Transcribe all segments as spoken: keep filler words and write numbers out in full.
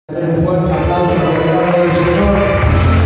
Un fuerte aplauso para la palabra del Señor.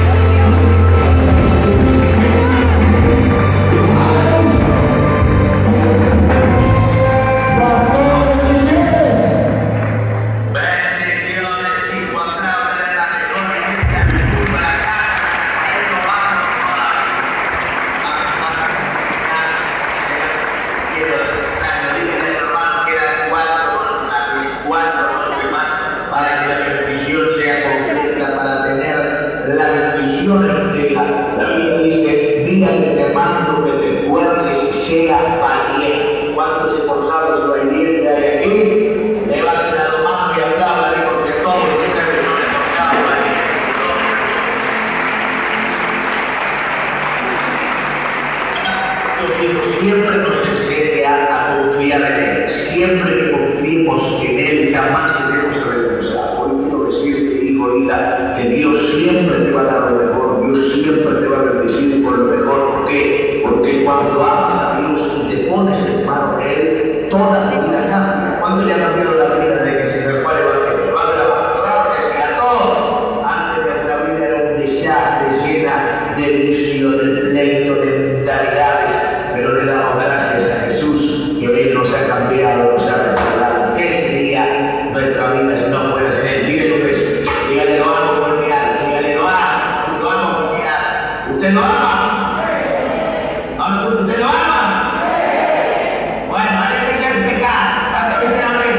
Siempre nos enseña a confiar en Él. Siempre que confiemos en Él, jamás iremos avergonzados. Hoy quiero decirte, hijo, hija, que Dios siempre te va a dar lo mejor. Dios siempre te va a bendecir con lo mejor. ¿Por qué? Porque cuando amas a Dios y te pones en mano de Él, toda tu vida cambia. ¿Cuánto le ha cambiado la vida de que se prepare el evangelio? ¿Va a grabar? Claro que sí, a todos. Antes nuestra vida era un desastre, llena de vicio, de pleito, de mentalidades. Pero le damos gracias a Jesús que Él nos ha cambiado, nos ha reparado. ¿Qué sería nuestra vida si no fuera en Él? Mire lo que es. Dígale, lo amo por mi alma. Dígale, lo amo. Lo amo por mi alma. ¿Usted lo ama? ¿No me escucha? ¿Usted lo ama? Bueno, aléjese del pecado. ¿Cuántas veces amén?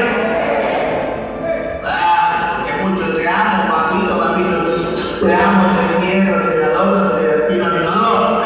Ah, que mucho te amo, papito, papito. Te amo, te quiero, te adoro, te destino, te adoro.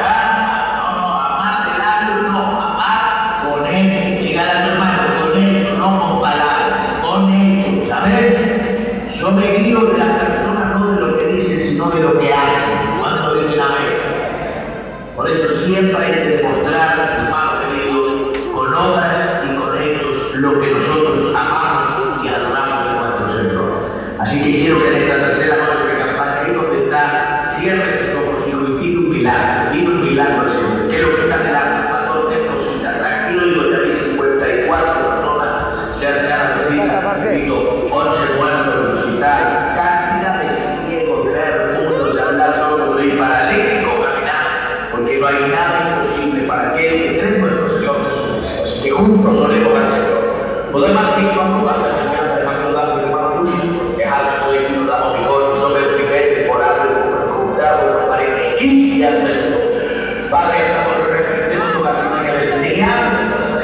Yo me guío de las personas, no de lo que dicen, sino de lo que hacen. ¿Cuánto dicen amén? Por eso siempre hay que demostrar, hermano querido, con obras y con hechos, lo que nosotros amamos y adoramos en nuestro Señor. Así que quiero que en esta tercera noche de campaña, ahí donde está, cierre sus ojos y pide un milagro, pide un milagro al Señor. ¿Qué es lo que está mirando? Pastor, ten cosita, tranquilo, digo, ya vi cincuenta y cuatro personas se han recibido, once muertos resucitados, cantidad de ciegos, ver mundos, hablar sordos y paralíticos caminar, porque no hay nada imposible para aquel que cree en nuestro Señor Jesucristo. Así que juntos oremos al Señor. Podemos aquí cuando vas a mencionar el Evangelio de la hermano Lucio, que es algo que nos damos mejor, sobre el primer por algo, por dificultad, por cuarenta y quince días de esto. Padre, por repente, no va a tener el diablo.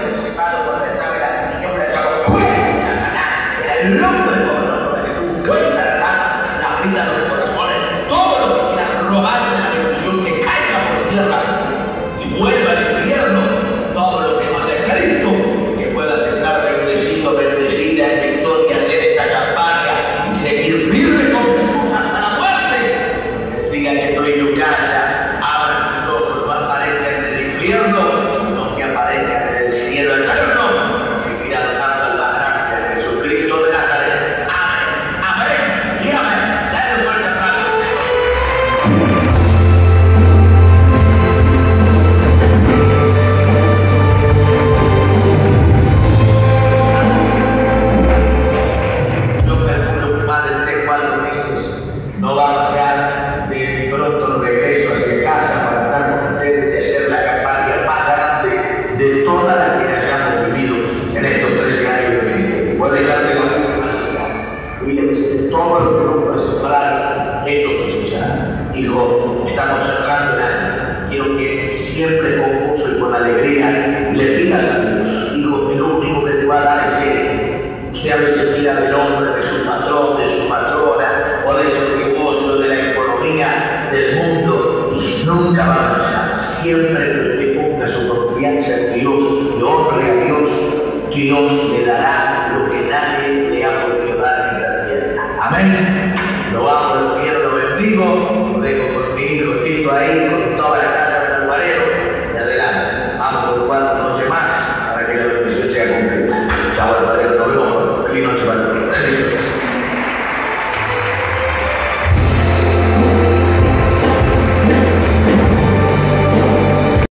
El nombre poderoso de Jesús, suelta la vida de los corazones, todo lo que quiera robar de la bendición que caiga por tierra y vuelva al infierno, todo lo que no es de Cristo, que puedas estar bendecido, bendecida en victoria, hacer esta campaña y seguir firme con Jesús hasta la muerte. Diga que estoy en tu casa, abra tus ojos, no aparezcan en el infierno, sino que aparezcan en el cielo eterno, seguirá dando al barranco de Jesucristo de Nazaret. Amén, amén y amén. Dale un fuerte aplauso. Yo calculo que más de tres, cuatro meses no va a pasar de mi pronto regreso hacia casa para estar con ustedes y hacer la campaña más grande de todas las que hayamos vivido en estos trece años de ministerio. Voy a dejarte la última señal. Dile que todo lo que no puedes sembrar, eso cosechará. Hijo, estamos cerrando el año. Quiero que siempre con gozo y con alegría le pidas a Dios, hijo, que lo único que te va a dar es Él. Usted a veces mira del hombre, de su patrón, de su patrona, o de su negocio, de la economía, del mundo, y nunca va a avanzar. Siempre que usted ponga su confianza en Dios, le honre a Dios, Dios le dará lo que nadie le ha podido dar en la tierra. Amén. Lo amo, lo quiero, lo bendigo. Lo dejo con mi hijo Tito ahí.